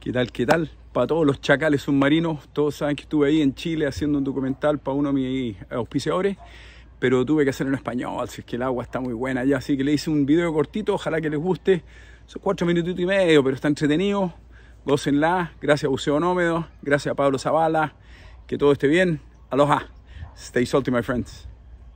¿Qué tal? ¿Qué tal? Para todos los chacales submarinos, todos saben que estuve ahí en Chile haciendo un documental para uno de mis auspiciadores, pero tuve que hacerlo en español, si es que el agua está muy buena allá, así que le hice un video cortito, ojalá que les guste. Son 4 minutitos y medio, pero está entretenido. Gócenla. Gracias a Buceo Nómado, gracias a Pablo Zavala, que todo esté bien. Aloha. Stay salty, my friends.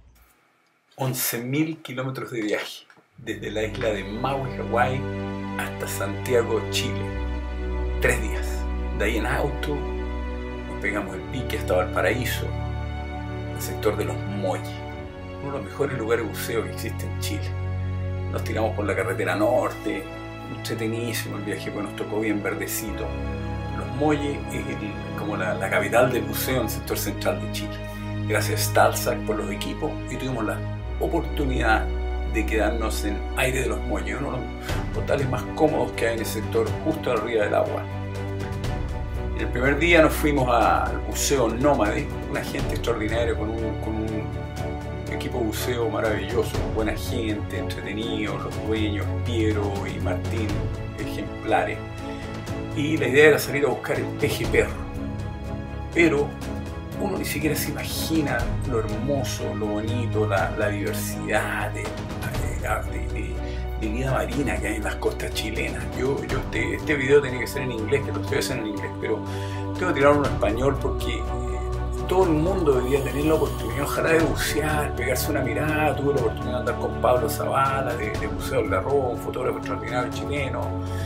11.000 kilómetros de viaje, desde la isla de Maui, Hawái, hasta Santiago, Chile. 3 días. De ahí en auto, nos pegamos el pique hasta Valparaíso, el sector de los Molles, uno de los mejores lugares de buceo que existe en Chile. Nos tiramos por la carretera norte, entretenidísimo el viaje, porque nos tocó bien verdecito. Los Molles es como la capital del buceo en el sector central de Chile. Gracias a Stalsac por los equipos, y tuvimos la oportunidad de quedarnos en Aire de los Molles, uno de los hoteles más cómodos que hay en el sector, justo arriba del agua. El primer día nos fuimos al Buceo Nómade, una gente extraordinaria con un equipo de buceo maravilloso, buena gente, entretenido, los dueños, Piero y Martín, ejemplares. Y la idea era salir a buscar el peje perro. Pero uno ni siquiera se imagina lo hermoso, lo bonito, la diversidad de vida marina que hay en las costas chilenas. Este video tenía que ser en inglés, que lo estoy haciendo en inglés, pero tengo que tirar uno en español porque todo el mundo debería tener la oportunidad, ojalá, de bucear, pegarse una mirada. Tuve la oportunidad de andar con Pablo Zavala, de Buceo del Garrobo, un fotógrafo extraordinario chileno,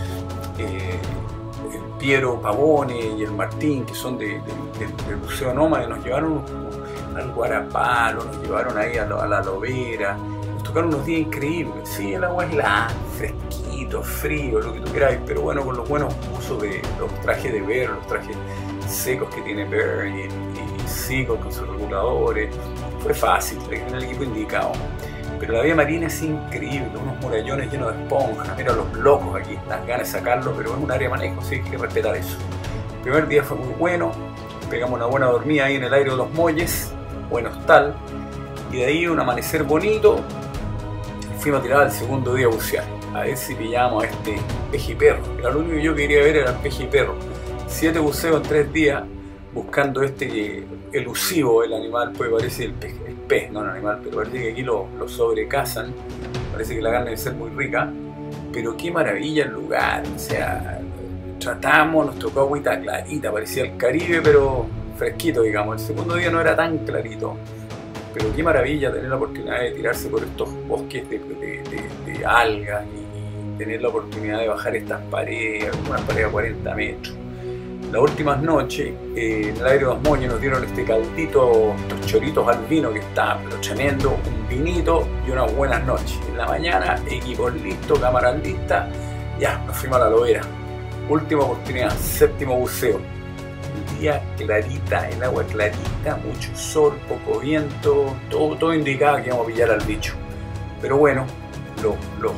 el Piero Pavone y el Martín, que son del Buceo Nómade. Nos llevaron al Guarapalo, nos llevaron ahí a la Lobera. Nos tocaron unos días increíbles. Sí, el agua es helada, fresquito, frío, lo que tú queráis, pero bueno, con los buenos usos de los trajes de Bear, los trajes secos que tiene Bear y Seagull con sus reguladores. Fue fácil, traje el equipo indicado. Pero la vida marina es increíble, unos murallones llenos de esponjas. Mira los locos aquí, las ganas de sacarlo, pero es un área de manejo, así que hay que respetar eso. El primer día fue muy bueno, pegamos una buena dormida ahí en el Aire de los Molles, buen hostal, y de ahí un amanecer bonito. Fuimos a tirar el segundo día a bucear, a ver si pillamos a este peje perro. Era lo único que yo quería ver, era el peje perro. 7 buceos en 3 días, buscando este elusivo, el animal, pues parece el pez, no el animal, pero parece que aquí lo sobrecazan, parece que la carne debe ser muy rica, pero qué maravilla el lugar. O sea, tratamos, nos tocó agüita clarita, parecía el Caribe, pero fresquito, digamos. El segundo día no era tan clarito, pero qué maravilla tener la oportunidad de tirarse por estos bosques de algas y tener la oportunidad de bajar estas paredes, algunas paredes a 40 metros. Las últimas noches, en el Aire de los Molles nos dieron este caldito, estos choritos al vino que está pero tremendo, un vinito y unas buenas noches. En la mañana, equipos listos, cámaras listas, ya, nos fuimos a la Lobera. Última oportunidad, 7º buceo. El día clarita, el agua clarita, mucho sol, poco viento, todo indicaba que íbamos a pillar al bicho. Pero bueno, los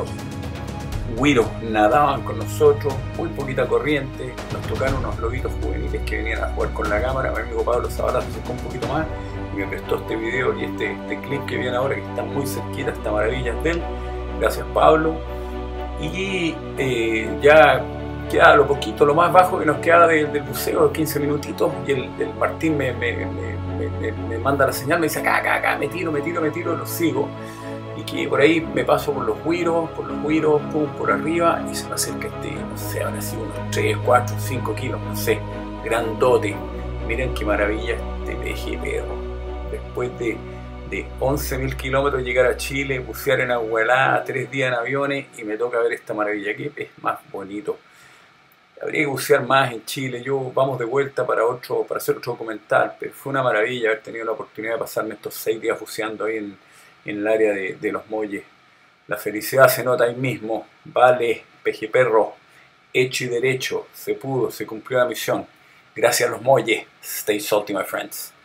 güiros nadaban con nosotros, muy poquita corriente. Nos tocaron unos lobitos juveniles que venían a jugar con la cámara. Mi amigo Pablo Zavala se acercó un poquito más y me prestó este video y este clip que viene ahora, que está muy cerquita, esta maravilla de él. Gracias, Pablo. Y ya queda lo poquito, lo más bajo que nos queda del buceo, 15 minutitos, y el Martín me manda la señal, me dice acá, me tiro, lo sigo. Y que por ahí me paso por los güiros, pum, por arriba, y se me acerca no sé, habrá sido unos 3, 4, 5 kilos, no sé, grandote. Miren qué maravilla este peje perro. Después de 11.000 kilómetros llegar a Chile, bucear en agua helada, 3 días en aviones, y me toca ver esta maravilla. ¿Qué es más bonito? Habría que bucear más en Chile. Vamos de vuelta para hacer otro documental, pero fue una maravilla haber tenido la oportunidad de pasarme estos 6 días buceando ahí en el área de los Molles. La felicidad se nota ahí mismo. Vale, peje perro, hecho y derecho, se pudo, se cumplió la misión. Gracias a los Molles. Stay salty, my friends.